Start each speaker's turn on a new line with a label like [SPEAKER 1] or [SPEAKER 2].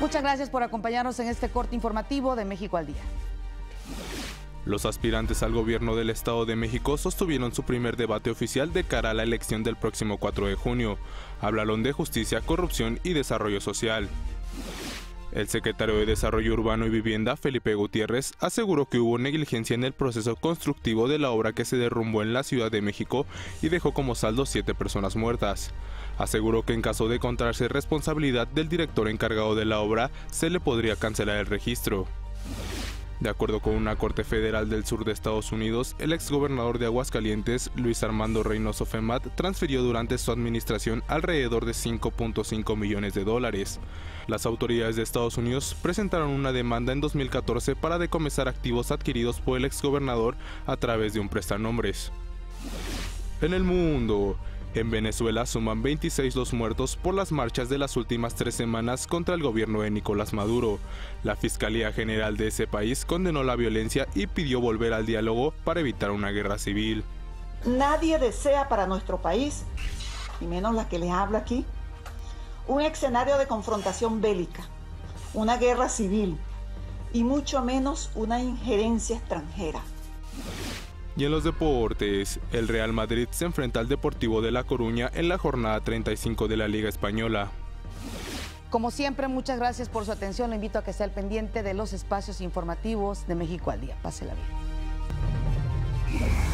[SPEAKER 1] Muchas gracias por acompañarnos en este corte informativo de México al Día.
[SPEAKER 2] Los aspirantes al gobierno del Estado de México sostuvieron su primer debate oficial de cara a la elección del próximo 4 de junio. Hablaron de justicia, corrupción y desarrollo social. El secretario de Desarrollo Urbano y Vivienda, Felipe Gutiérrez, aseguró que hubo negligencia en el proceso constructivo de la obra que se derrumbó en la Ciudad de México y dejó como saldo 7 personas muertas. Aseguró que en caso de encontrarse responsabilidad del director encargado de la obra, se le podría cancelar el registro. De acuerdo con una corte federal del sur de Estados Unidos, el exgobernador de Aguascalientes, Luis Armando Reynoso Femat, transfirió durante su administración alrededor de $5.5 millones. Las autoridades de Estados Unidos presentaron una demanda en 2014 para decomisar activos adquiridos por el exgobernador a través de un prestanombres. En el mundo. En Venezuela suman 26 los muertos por las marchas de las últimas 3 semanas contra el gobierno de Nicolás Maduro. La Fiscalía General de ese país condenó la violencia y pidió volver al diálogo para evitar una guerra civil.
[SPEAKER 3] Nadie desea para nuestro país, y menos la que les habla aquí, un escenario de confrontación bélica, una guerra civil y mucho menos una injerencia extranjera.
[SPEAKER 2] Y en los deportes, el Real Madrid se enfrenta al Deportivo de La Coruña en la jornada 35 de la Liga Española.
[SPEAKER 1] Como siempre, muchas gracias por su atención. Lo invito a que esté al pendiente de los espacios informativos de México al Día. Pásela bien.